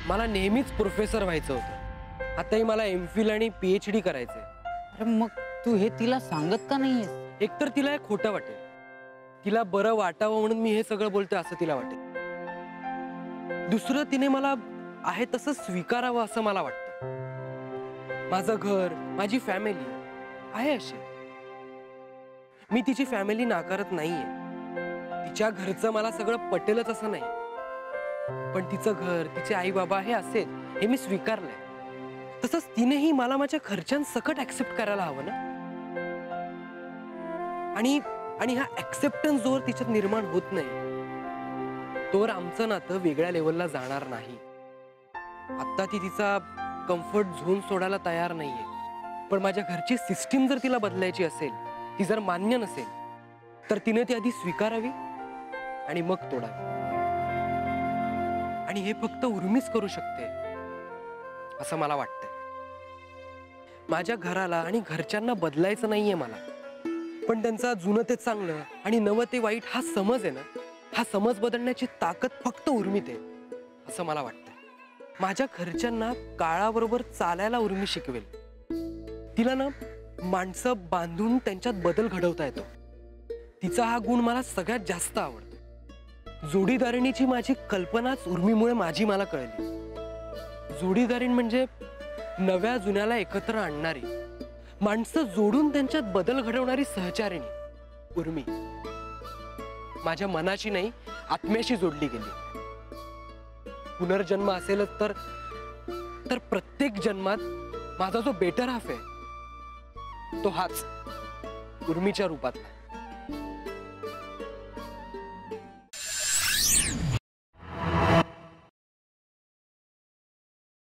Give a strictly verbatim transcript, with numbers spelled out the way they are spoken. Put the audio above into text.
मला नेहमीच प्रोफेसर व्हायचं होतं. आताही मला एम फिल आणि पीएच डी करायचंय. अरे मग तू हे तिला सांगत का नाहीयेस? एकतर तिला हे खोटं वाटेल, तिला बरं वाटावं म्हणून मी हे सगळं बोलतोय असं तिला वाटेल. दुसरं, तिने मला आहे तसं स्वीकारावं असं मला वाटतं. माझं घर, माझी फॅमिली आहे अशी. मी तिची फॅमिली नाकारत नाहीये. तिच्या घरचं मला सगळं पटेलच असं नाही, पण तिचं घर, तिचे आई बाबा हे असेल हे मी स्वीकारलंय. तसंच तिनेही मला माझ्या खर्चांसकट ऍक्सेप्ट करायला हवं ना. आणि आणि हा ऍक्सेप्टन्स जोर तिच्यात निर्माण होत नाही तोवर आमचं नातं वेगळ्या लेवलला जाणार नाही. आता ती तिचा कम्फर्ट झोन सोडायला तयार नाहीये, पण माझ्या घरची सिस्टीम जर तिला बदलायची असेल, ती जर मान्य नसेल, तर तिने ती आधी स्वीकारावी आणि मग तोडावी. आणि हे फक्त उर्मीच करू शकते असं मला वाटतंय. माझ्या घराला आणि घरच्यांना बदलायचं नाहीये मला, पण त्यांचा जुनं ते चांगलं आणि नवं ते वाईट हा समज आहे ना, हा समज बदलण्याची ताकद फक्त उर्मीत आहे असं मला वाटतं. माझ्या घरच्यांना काळाबरोबर चालायला उर्मी शिकवेल. तिला ना माणसं बांधून त्यांच्यात बदल घडवता येतो. तिचा हा गुण मला सगळ्यात जास्त आवडतो. जोडीदारिणीची माझी कल्पनाच उर्मीमुळे माझी मला कळली. जोडीदारीण म्हणजे नव्या जुन्याला एकत्र आणणारी, माणसं जोडून त्यांच्यात बदल घडवणारी सहचारिणी उर्मी माझ्या मनाशी नाही, आत्म्याशी जोडली गेली. पुनर्जन्म असेलच तर तर प्रत्येक जन्मात माझा जो बेटर हाफ आहे तो हाच उर्मीच्या रूपातला.